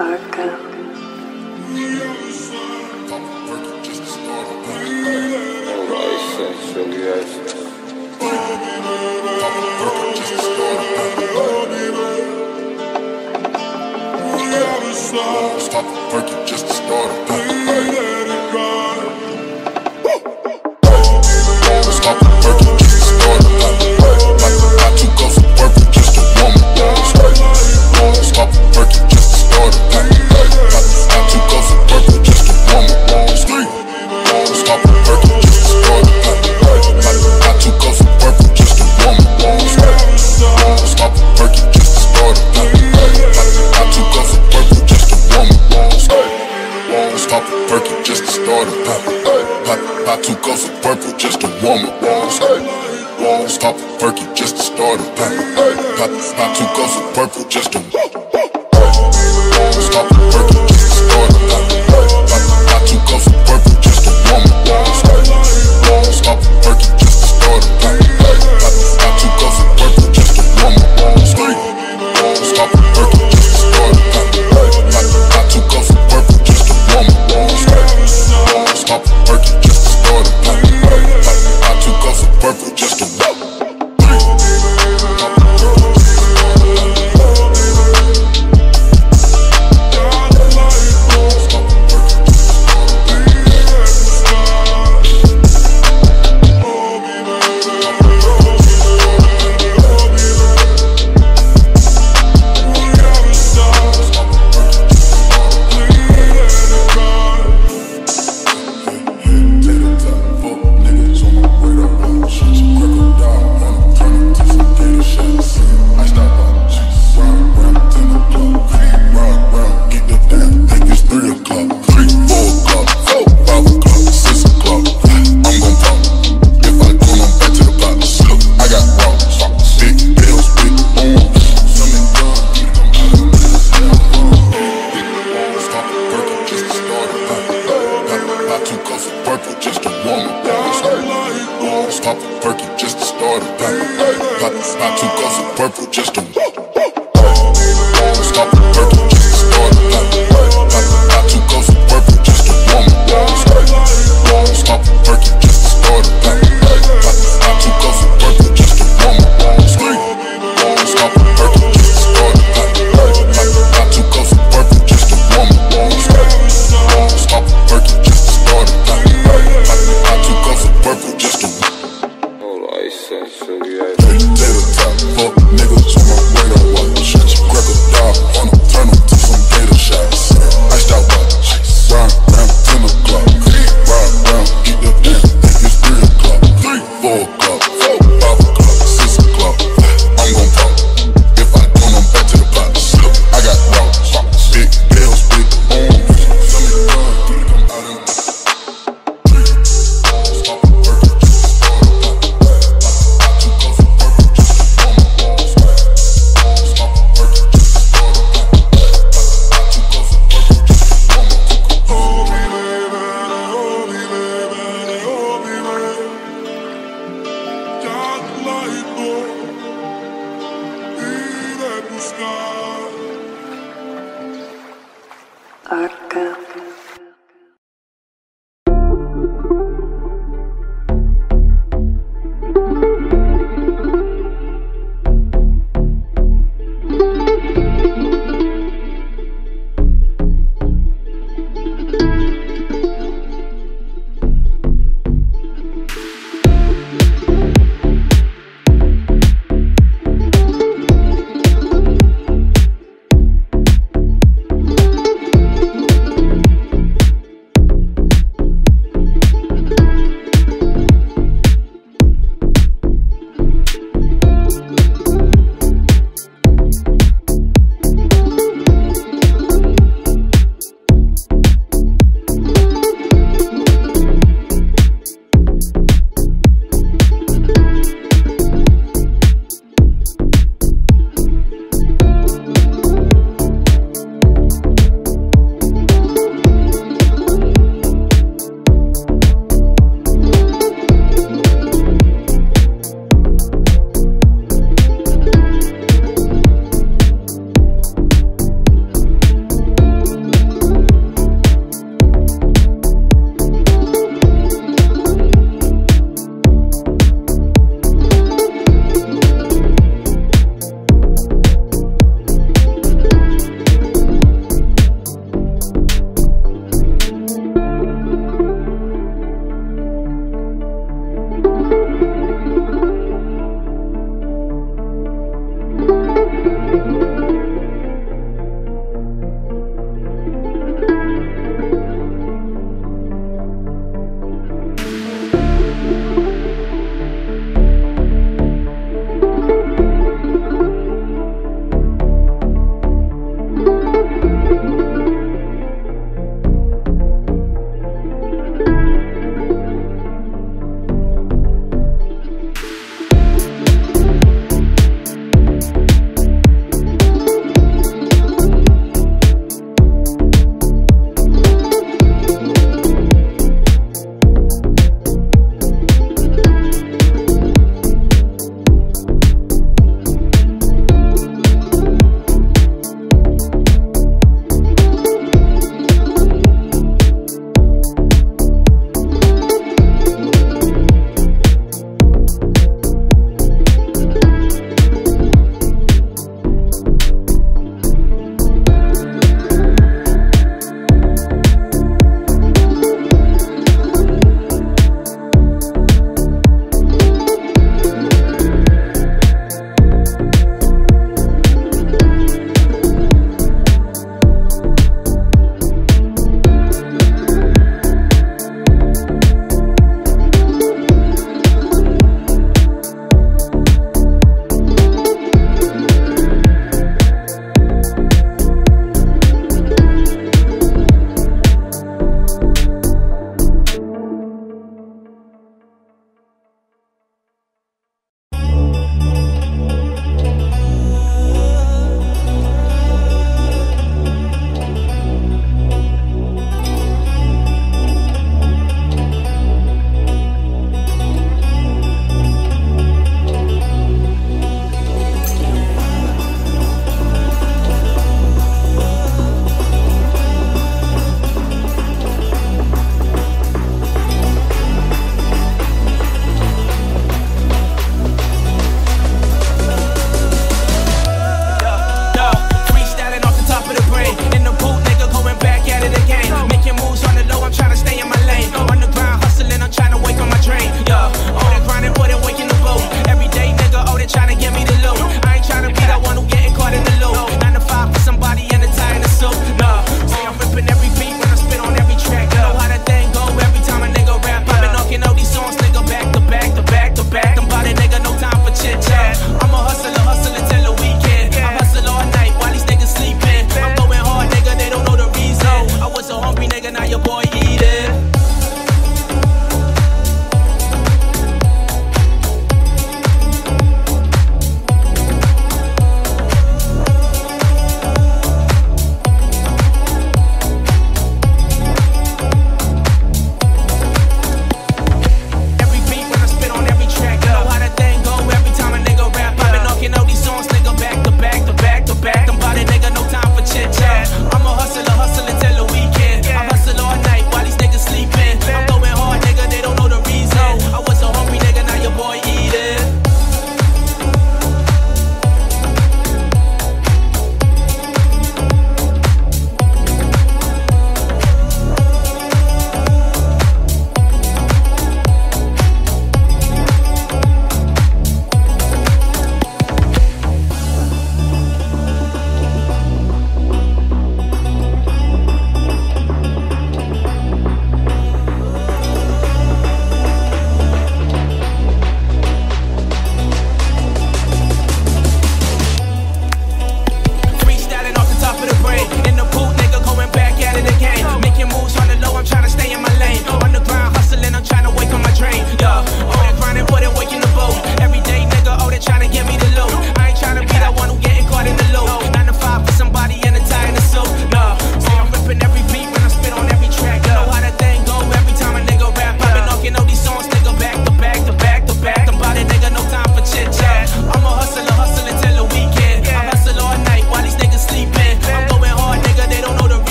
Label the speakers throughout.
Speaker 1: Arca.
Speaker 2: Stop working just to start a Stop working just to start a I too go for work just a woman. Stop working just to start a I too go for work just a woman. Stop working just to start a I too go for work just a woman. Stop working just to start a I too go for work just a woman. Stop working just to start a I too go for purple just a woman. Stop working just to start a I too go for purple just a Stop working just to start a I too go for purple just a woman. Stop working just to start a I too go for purple just a woman. Stop working just to start a I too go for purple just a woman. Stop working just to start a I too go for purple just a Stop working just to start a I too go for purple just a Stop working just to start a I too go for purple just a woman. Stop working just to start a I too go for purple just a woman. Stop working just to start a I too go for purple just a woman. Stop working just to start a I too go for purple just a Tater top, fuck niggas on my radar watch. Crack a dog on them, turn them to some gator shots. Iced out watch, round 10 o'clock. Ride round, get the damn, think it's 3 o'clock. 4 o'clock, 5 o'clock, 6 o'clock. I'm gon' pop, if I don't, I'm back to the pot. I got rocks, big bills, big bones. Some of the come out and stop working just to start
Speaker 1: Arca.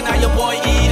Speaker 1: now your boy eat